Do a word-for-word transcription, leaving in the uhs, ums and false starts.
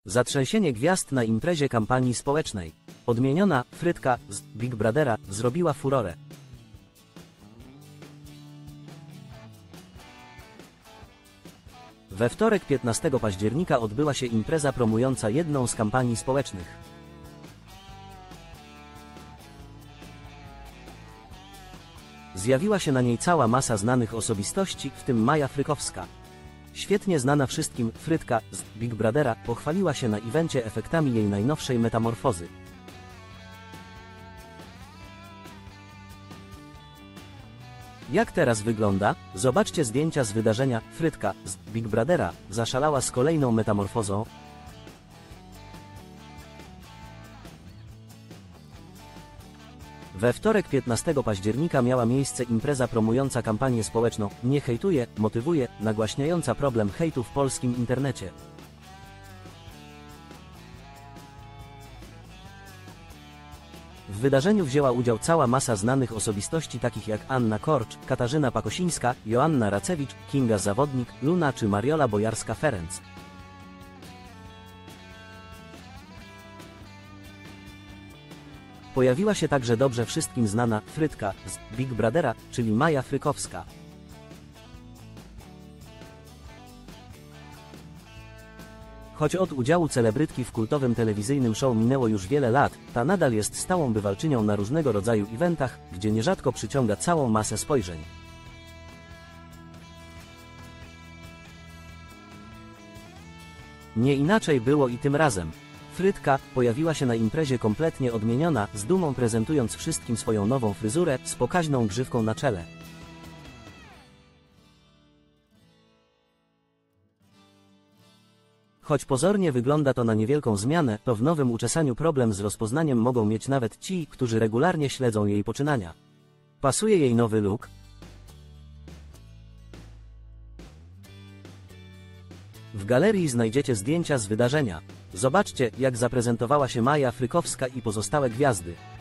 Zatrzęsienie gwiazd na imprezie kampanii społecznej. Odmieniona Frytka z Big Brothera zrobiła furorę. We wtorek piętnastego października odbyła się impreza promująca jedną z kampanii społecznych. Zjawiła się na niej cała masa znanych osobistości, w tym Maja Frykowska. Świetnie znana wszystkim Frytka z Big Brothera pochwaliła się na evencie efektami jej najnowszej metamorfozy. Jak teraz wygląda? Zobaczcie zdjęcia z wydarzenia. Frytka z Big Brothera zaszalała z kolejną metamorfozą. We wtorek piętnastego października miała miejsce impreza promująca kampanię społeczną Nie hejtuje, motywuje, nagłaśniająca problem hejtu w polskim internecie. W wydarzeniu wzięła udział cała masa znanych osobistości takich jak Anna Korcz, Katarzyna Pakosińska, Joanna Racewicz, Kinga Zawodnik, Luna czy Mariola Bojarska-Ferenc. Pojawiła się także dobrze wszystkim znana Frytka z Big Brothera, czyli Maja Frykowska. Choć od udziału celebrytki w kultowym telewizyjnym show minęło już wiele lat, ta nadal jest stałą bywalczynią na różnego rodzaju eventach, gdzie nierzadko przyciąga całą masę spojrzeń. Nie inaczej było i tym razem. Frytka pojawiła się na imprezie kompletnie odmieniona, z dumą prezentując wszystkim swoją nową fryzurę z pokaźną grzywką na czele. Choć pozornie wygląda to na niewielką zmianę, to w nowym uczesaniu problem z rozpoznaniem mogą mieć nawet ci, którzy regularnie śledzą jej poczynania. Pasuje jej nowy look? W galerii znajdziecie zdjęcia z wydarzenia. Zobaczcie, jak zaprezentowała się Maja Frykowska i pozostałe gwiazdy.